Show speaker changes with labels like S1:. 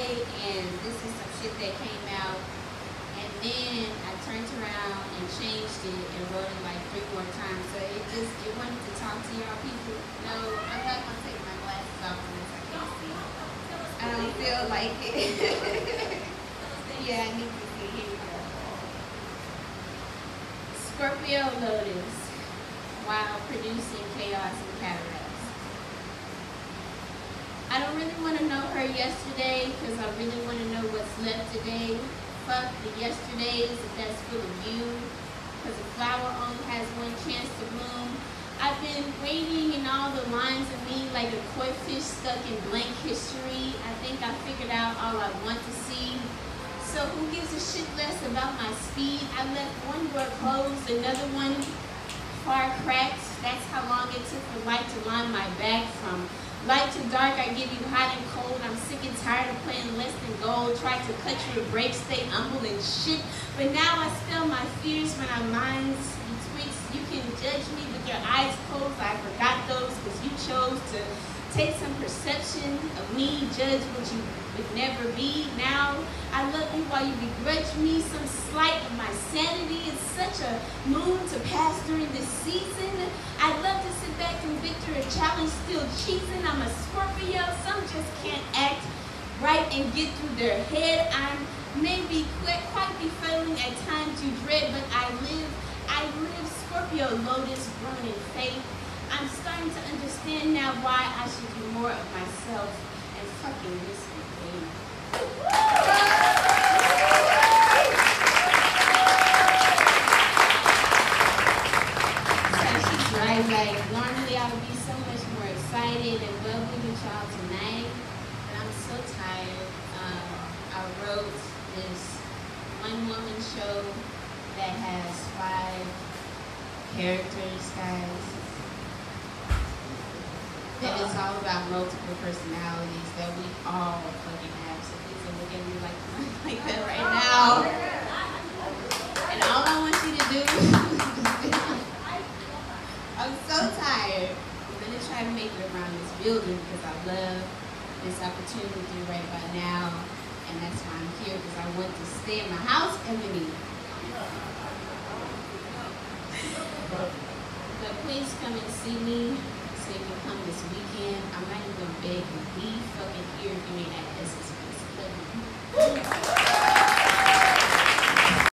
S1: yesterday, and this is some shit that came out. And then I turned around and changed it and wrote it like 3 more times. So it wanted to talk to y'all people. No, I'm not gonna take my glasses off unless I can't see. I don't feel like it. Yeah, I need to see. Here we go. Scorpio Lotus, while producing chaos and cataracts. I don't really want to know her yesterday because I really want to know what's left today. Fuck the yesterdays if that's full of you, because a flower only has one chance to bloom. I've been waiting in all the lines of me like a koi fish stuck in blank history. I think I figured out all I want to see. So who gives a shit less about my speed? I left one door closed, another one far cracked. That's how long it took for light to line my back. From light to dark, I give you hot and cold. I'm sick and tired of playing less than gold. Tried to cut you a break, stay humble and shit. But now I spell my fears when our minds betwixt. You can judge me with your eyes closed. I forgot those because you chose to take some perception of me, judge what you would never be. Now I love you while you begrudge me some slight of my sanity. It's such a moon to pass during this season. I'd love to sit back and victor a challenge still cheating. I'm a Scorpio. Some just can't act right and get through their head. I may be quite be failing at times you dread, but I live Scorpio Lotus grown in faith. I'm starting to understand now why I should do more of myself and fucking miss me, baby. So she's right, like, normally I would be so much more excited and bubbly with y'all tonight, but I'm so tired. I wrote this one-woman show that has 5 characters, guys. And it's all about multiple personalities that we all fucking have. So please don't look at me like that right now. And all I want you to do I'm so tired. I'm gonna try to make it around this building because I love this opportunity right about now. And that's why I'm here, because I want to stay in my house, Emily. But please come and see me. So you can come this weekend. I'm not even begging. Be fucking here if you ain't at Essence